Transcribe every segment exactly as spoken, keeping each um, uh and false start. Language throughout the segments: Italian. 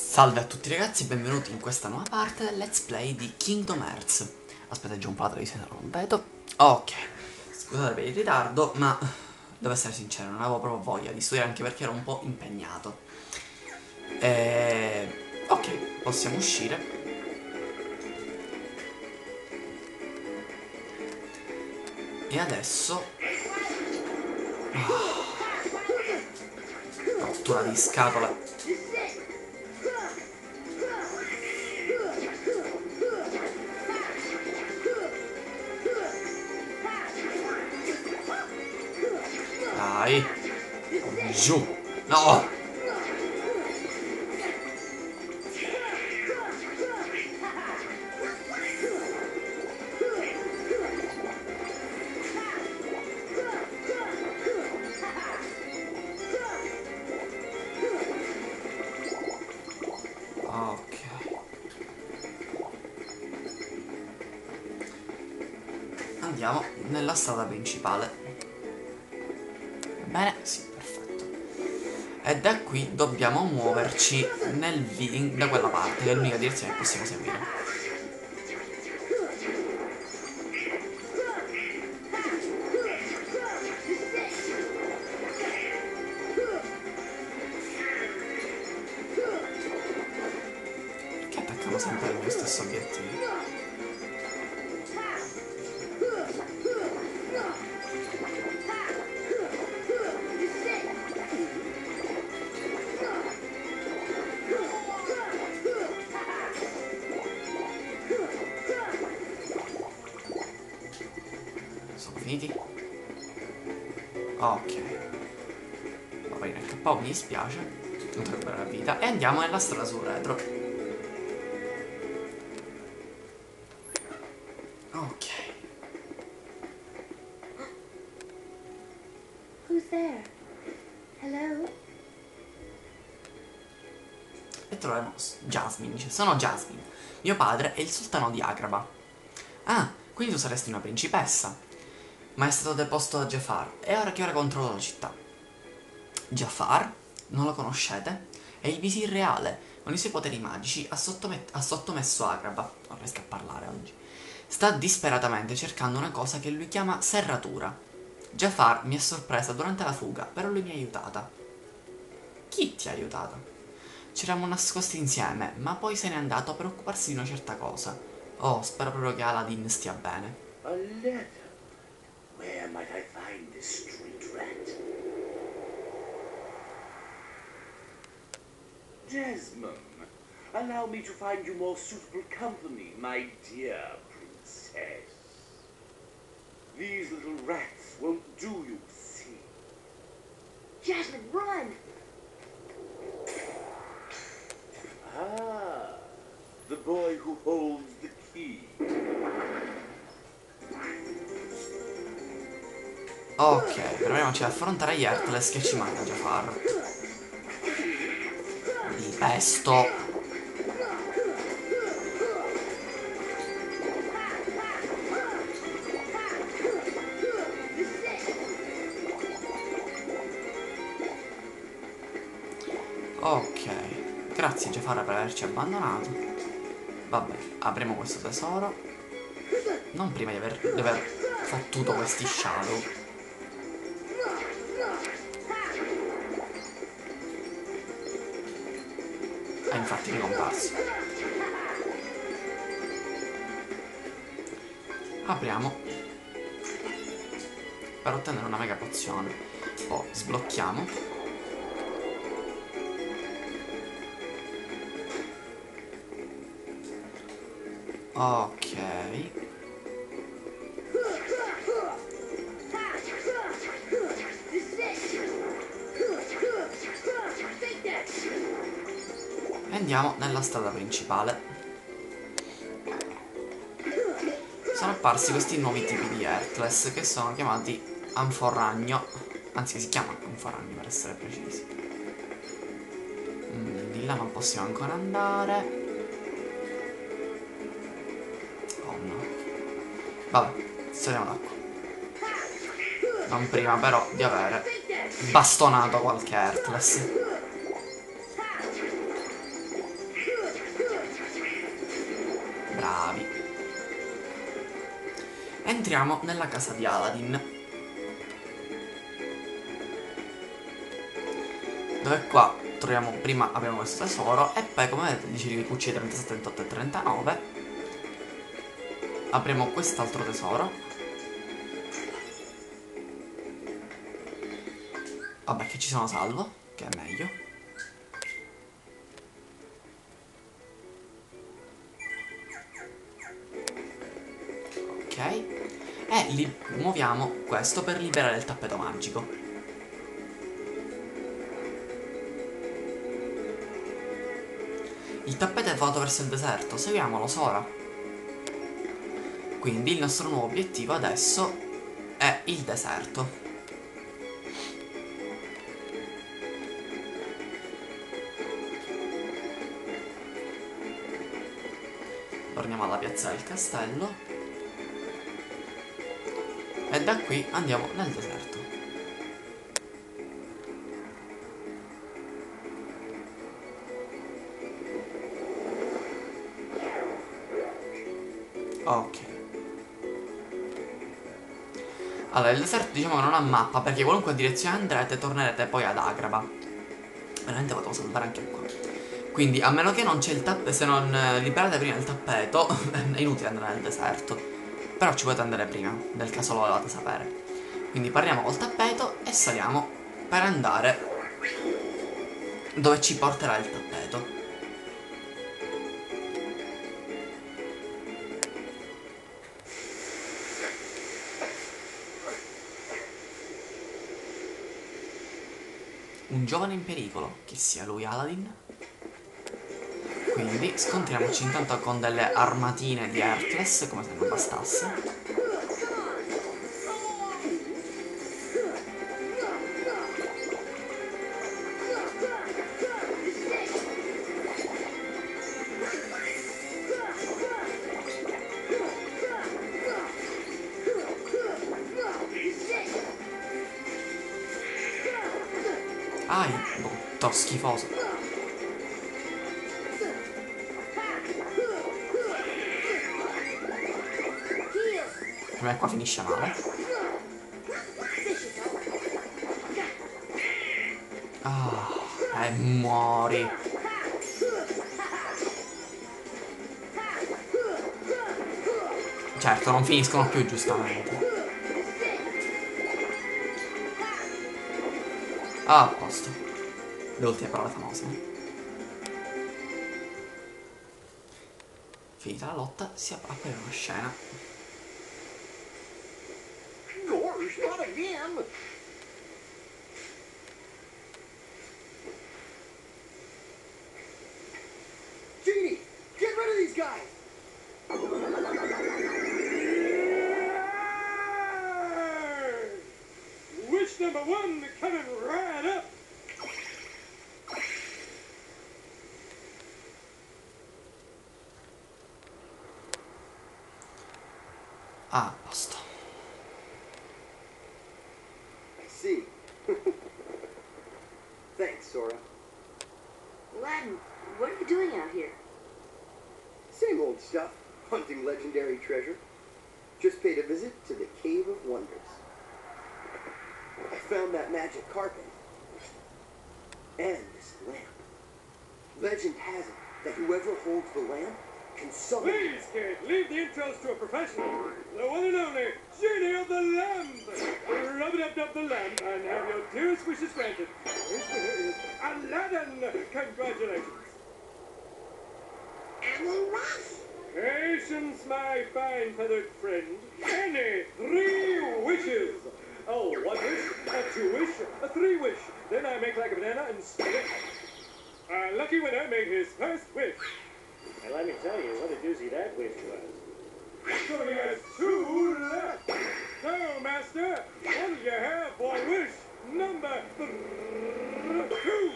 Salve a tutti ragazzi, benvenuti in questa nuova parte del Let's Play di Kingdom Hearts. Aspettate già un po', la televisione non vedo. Ok, scusate per il ritardo, ma devo essere sincero, non avevo proprio voglia di studiare, anche perché ero un po' impegnato. E... ok, possiamo uscire. E adesso... oh. Rottura di scatole. Dai, giù, no! Ok. Andiamo nella strada principale. Bene, sì, perfetto. E da qui dobbiamo muoverci nel vi da quella parte, che è l'unica direzione che possiamo seguire. Perché attacchiamo sempre il mio stesso obiettivo? Finiti? Ok. Va bene, K O mi dispiace. Non recuperare la vita. E andiamo nella strada sul retro. Ok. Who's there? Hello? E troviamo Jasmine. Dice, sono Jasmine. Mio padre è il sultano di Agrabah. Ah, quindi tu saresti una principessa. Ma è stato deposto da Jafar e ora che ora controlla la città. Jafar? Non lo conoscete? È il visir reale. Con i suoi poteri magici ha, ha sottomesso Agrabah. Non riesco a parlare oggi. Sta disperatamente cercando una cosa che lui chiama serratura. Jafar mi ha sorpresa durante la fuga, però lui mi ha aiutata. Chi ti ha aiutata? Ci eravamo nascosti insieme, ma poi se n'è andato per occuparsi di una certa cosa. Oh, spero proprio che Aladdin stia bene. A letter? Where might I find this street rat? Jasmine, allow me to find you more suitable company, my dear princess. These little rats won't do you, see? Jasmine, run! Ah, the boy who holds the key. Ok, proviamoci ad affrontare gli Heartless che ci manda Jafar. Di pesto. Ok, grazie Jafar per averci abbandonato. Vabbè, apriamo questo tesoro. Non prima di aver, di aver fottuto questi shadow. Ah, infatti ricomparso. Apriamo per ottenere una mega pozione. Poi sblocchiamo. Ok. E andiamo nella strada principale. Sono apparsi questi nuovi tipi di Heartless che sono chiamati Anforragno. Anzi, si chiamano Anforragno per essere precisi. Mm, di là non possiamo ancora andare. Oh no. Vabbè, saliamo da qua. Non prima però di avere bastonato qualche Heartless. entriamo nella casa di Aladdin, dove qua troviamo, prima abbiamo questo tesoro e poi come vedete dice di cucci trentasette, trentotto e trentanove. Apriamo quest'altro tesoro. Vabbè, che ci sono salvo, che è meglio. Ok. E li muoviamo questo per liberare il tappeto magico. Il tappeto è volato verso il deserto, seguiamolo Sora. Quindi il nostro nuovo obiettivo adesso è il deserto. Torniamo alla piazza del castello e da qui andiamo nel deserto. Ok. Allora, il deserto diciamo che non ha mappa, perché qualunque direzione andrete tornerete poi ad Agrabah. Veramente potevo salvare anche qua. Quindi a meno che non c'è il tappeto, se non liberate prima il tappeto è inutile andare nel deserto. Però ci potete andare prima, nel caso lo volevate sapere. Quindi parliamo col tappeto e saliamo per andare dove ci porterà il tappeto. Un giovane in pericolo, che sia lui Aladdin. Quindi scontriamoci intanto con delle armatine di Heartless, come se non bastasse. Ai, brutto, schifoso. Per me qua finisce male. Ah, e muori. Certo, non finiscono più, giustamente. Ah, a posto. Le ultime parole famose. Finita la lotta, si apre una scena. Gosh, not again! Genie, get rid of these guys! Wish number one coming right up. Ah, a posto. I see. Thanks, Sora. Aladdin, what are you doing out here? Same old stuff. Hunting legendary treasure. Just paid a visit to the Cave of Wonders. I found that magic carpet. And this lamp. Legend has it that whoever holds the lamp can summon... Please, kid, leave the intros to a professional. The one and only Genie of the Lamp. Rub it up, up the lamp and have your dearest wishes granted. His winner is Aladdin. Congratulations. Patience, my fine feathered friend. Any three wishes. Oh, one wish, a two wish, a three wish. Then I make like a banana and spin it. Our lucky winner made his first wish. And let me tell you what a doozy that wish was. So he has two left. So, Master, what do you have for wish number two?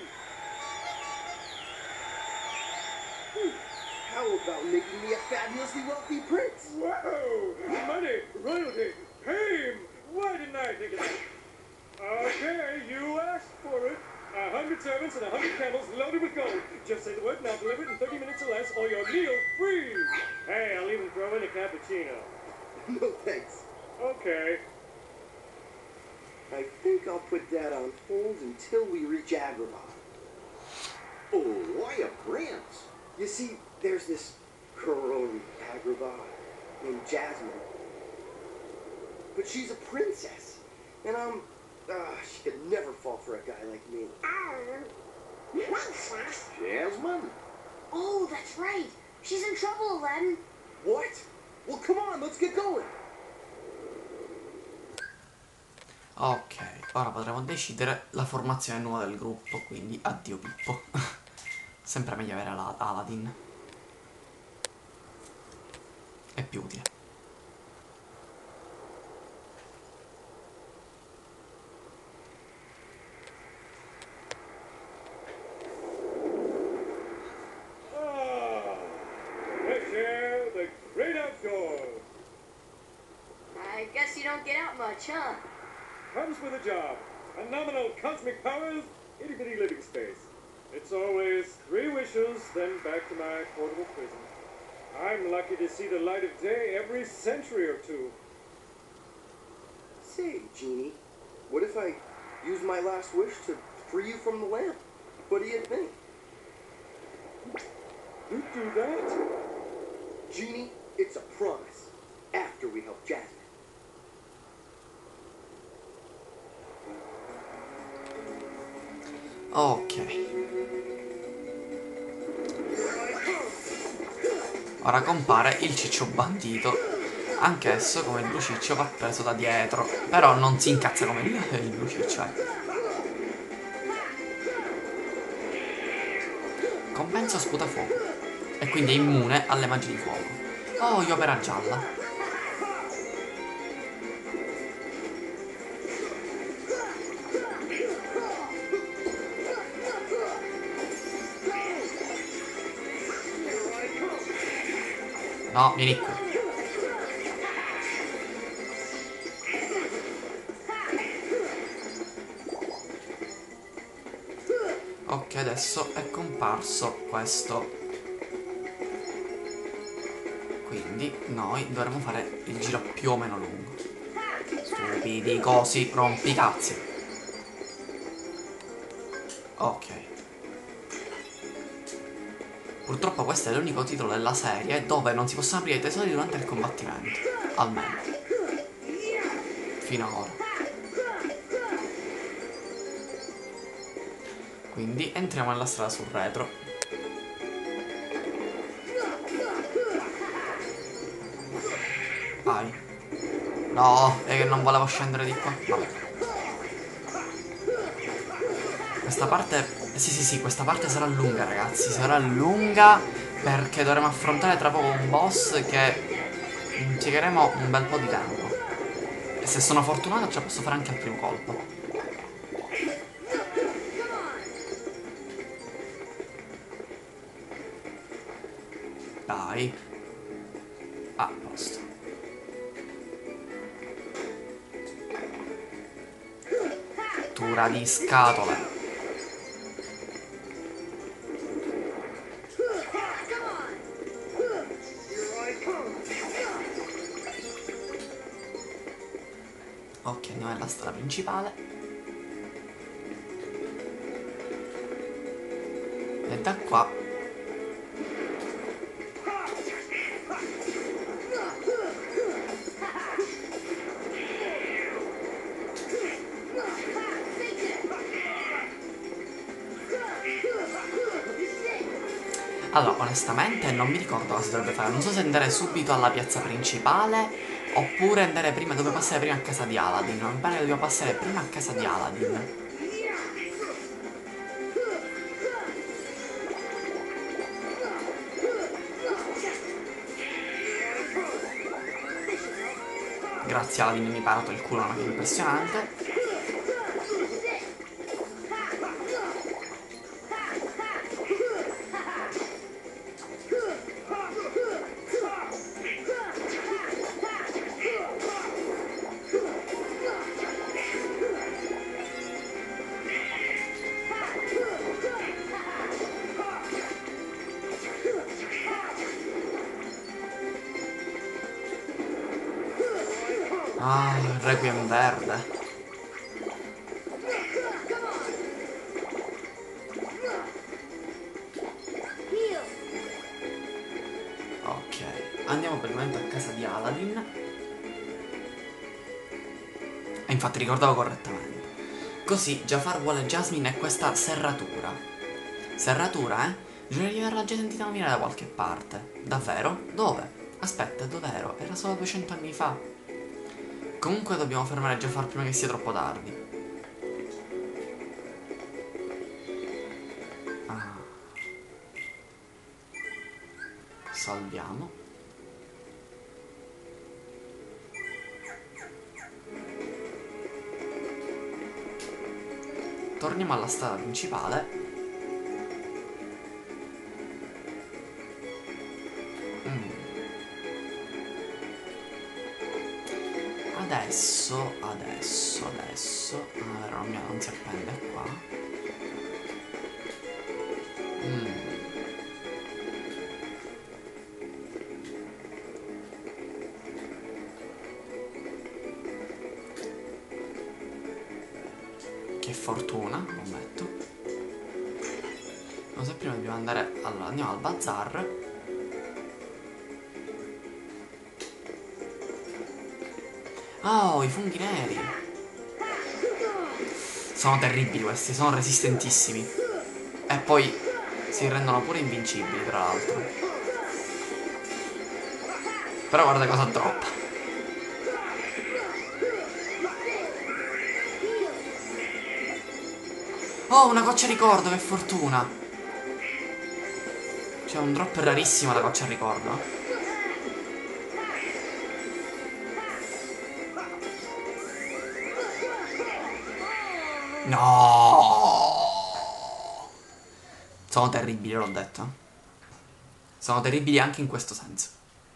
How about making me a fabulously wealthy prince? Whoa! Money, royalty, fame! Why didn't I think of that? Okay, you asked for it. A hundred servants and a hundred camels loaded with gold. Just say the word and I'll deliver it in thirty minutes or less, or your meal free. Hey, I'll even throw in a cappuccino. No thanks. Okay. I think I'll put that on hold until we reach Agrabah. Oh, why a prince? You see, there's this girl in Agrabah named Jasmine. But she's a princess. And I'm... Ah, she could never fall for a guy like me. Um, princess? Jasmine? Oh, that's right. She's in trouble, Aladdin. What? Well, come on, let's get going. Ok, ora potremo decidere la formazione nuova del gruppo, quindi addio Pippo. Sempre meglio avere la Aladdin. È più utile. Ah, fresh air, the great outdoors. I guess you don't get out much, huh? Comes with a job. Phenomenal cosmic powers, itty bitty living space. It's always three wishes, then back to my portable prison. I'm lucky to see the light of day every century or two. Say, Genie, what if I use my last wish to free you from the lamp? What do you think? You do that? Genie, it's a promise. After we help Jasmine. Ok. Ora compare il ciccio bandito. Anch'esso, come il blu ciccio, va preso da dietro. Però non si incazza come il, il blu ciccio, ecco. Compenso sputa fuoco. E quindi è immune alle magie di fuoco. Oh, io opera gialla. No, vieni qui. Ok, adesso è comparso questo. Quindi noi dovremo fare il giro più o meno lungo. Stupidi cosi, rompicazzi. Ok. Purtroppo questo è l'unico titolo della serie dove non si possono aprire i tesori durante il combattimento. Almeno. Fino ad ora. Quindi entriamo nella strada sul retro. Vai. No, è che non volevo scendere di qua. Vabbè. Questa parte... Sì, sì, sì, questa parte sarà lunga, ragazzi. Sarà lunga perché dovremo affrontare tra poco un boss che impiegheremo un bel po' di tempo. E se sono fortunato ce la posso fare anche al primo colpo. Dai. A posto. Tura di scatole. Ok, andiamo nella strada principale. E da qua allora, onestamente non mi ricordo cosa si dovrebbe fare. Non so se andare subito alla piazza principale oppure andare prima, dove passare prima a casa di Aladdin. Mi pare che dobbiamo passare prima a casa di Aladdin. Grazie Aladdin, mi hai parato il culo, una cosa impressionante. Ah, il Requiem verde. Ok, andiamo per il momento a casa di Aladdin. E infatti ricordavo correttamente. Così Jafar vuole Jasmine e questa serratura. Serratura, eh? Bisogna di averla già sentita nominare da qualche parte. Davvero? Dove? Aspetta, dov'ero? Era solo duecento anni fa. Comunque dobbiamo fermare Jafar prima che sia troppo tardi. Ah. Salviamo. Torniamo alla strada principale. Adesso, adesso, adesso. Ah, no, mia, non si appende qua. Mm. Che fortuna, ammetto. Non so, prima dobbiamo andare. Allora, andiamo al bazar. Oh, i funghi neri. Sono terribili questi, sono resistentissimi. E poi si rendono pure invincibili, tra l'altro. Però guarda cosa droppa. Oh, una goccia ricordo, che fortuna. C'è un drop rarissimo la goccia ricordo. No! Sono terribili, l'ho detto. Sono terribili anche in questo senso.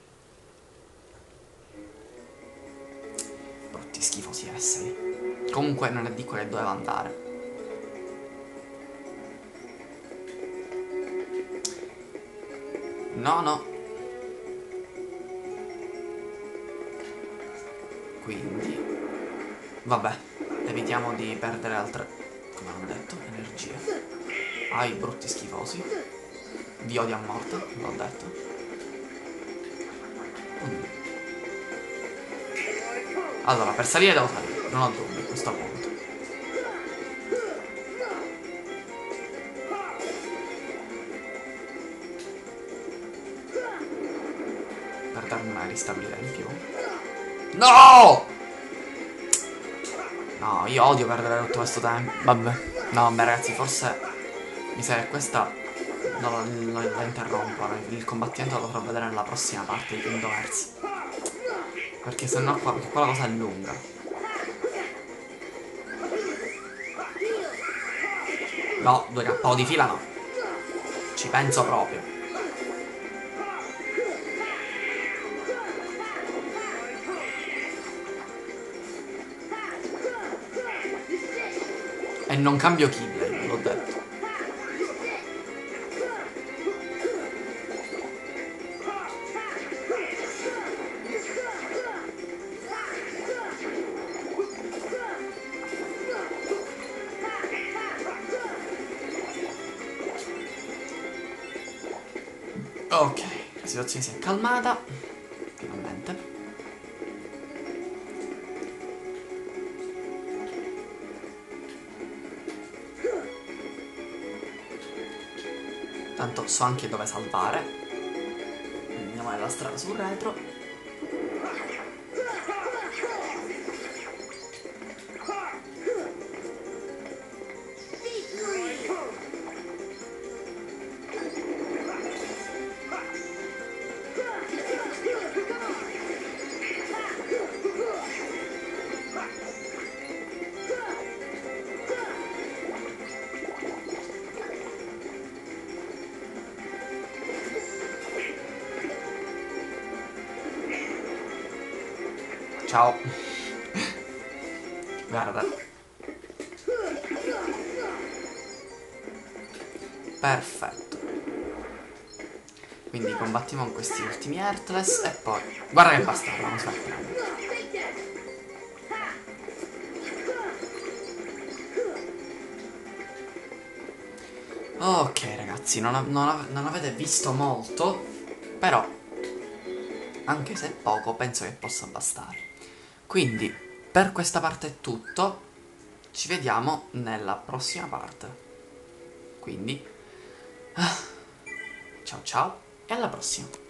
Brutti schifosi esseri. Comunque non è di qua che doveva andare. No, no. Quindi vabbè, evitiamo di perdere altre, come hanno detto, energie. Ai brutti schifosi. Vi odio a morte, l'ho detto. Mm. Allora, per salire devo salire, non ho dubbi a questo punto. Per darmi una ristabilità in più. No! No, io odio perdere tutto questo tempo. Vabbè. No, vabbè ragazzi, forse mi sa che questa non la, la interrompo. Il combattimento lo dovrò vedere nella prossima parte di Kingdom Hearts. Perché sennò qua, perché qua la cosa è lunga. No, due K O di fila no. Ci penso proprio. E non cambio Keyblade, l'ho detto. Ok, la situazione si è calmata. Finalmente. Tanto so anche dove salvare. Andiamo nella strada sul retro. Ciao. Guarda. Perfetto. Quindi combattiamo con questi ultimi Heartless e poi... Guarda che bastardo, non si fa prendere. Ok ragazzi, non, non, ave non avete visto molto, però anche se è poco penso che possa bastare. Quindi per questa parte è tutto, ci vediamo nella prossima parte. Quindi ciao ciao e alla prossima.